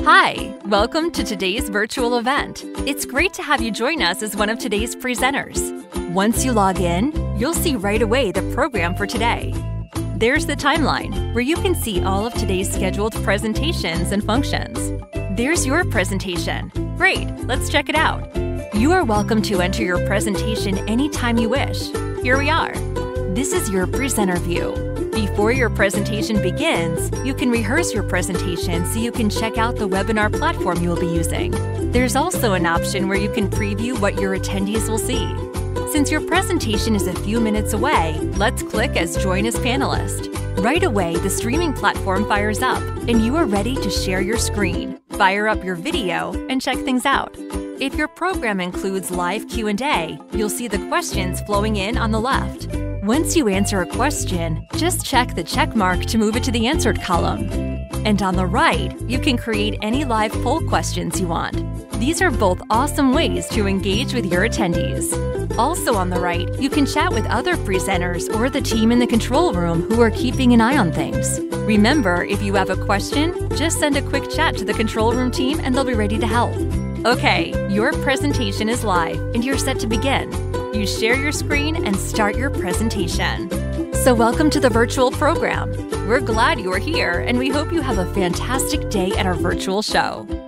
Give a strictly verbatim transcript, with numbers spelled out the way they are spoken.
Hi, welcome to today's virtual event. It's great to have you join us as one of today's presenters. Once you log in, you'll see right away the program for today. There's the timeline, where you can see all of today's scheduled presentations and functions. There's your presentation. Great, let's check it out. You are welcome to enter your presentation anytime you wish. Here we are. This is your presenter view. Before your presentation begins, you can rehearse your presentation so you can check out the webinar platform you will be using. There's also an option where you can preview what your attendees will see. Since your presentation is a few minutes away, let's click as Join as Panelist. Right away, the streaming platform fires up, and you are ready to share your screen, fire up your video, and check things out. If your program includes live Q and A, you'll see the questions flowing in on the left. Once you answer a question, just check the check mark to move it to the answered column. And on the right, you can create any live poll questions you want. These are both awesome ways to engage with your attendees. Also on the right, you can chat with other presenters or the team in the control room who are keeping an eye on things. Remember, if you have a question, just send a quick chat to the control room team and they'll be ready to help. Okay, your presentation is live and you're set to begin. You share your screen and start your presentation. So welcome to the virtual program. We're glad you are here and we hope you have a fantastic day at our virtual show.